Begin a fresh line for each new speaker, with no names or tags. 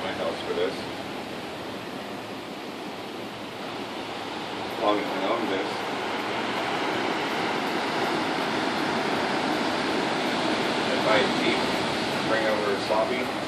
my house for this. As long as I own this. If I keep bring over sloppy.